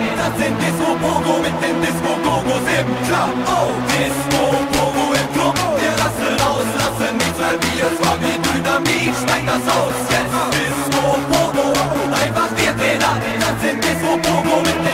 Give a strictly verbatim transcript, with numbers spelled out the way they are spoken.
das sind Disco-Pogo mit den Disco-Gogos im Club. Oh, Disco-Pogo im Club, wir lassen aus, lassen nichts, weil wir es war wie Dynamit, steigt das aus. Jetzt Disco-Pogo, einfach wir drehen ab, das sind Disco-Pogo mit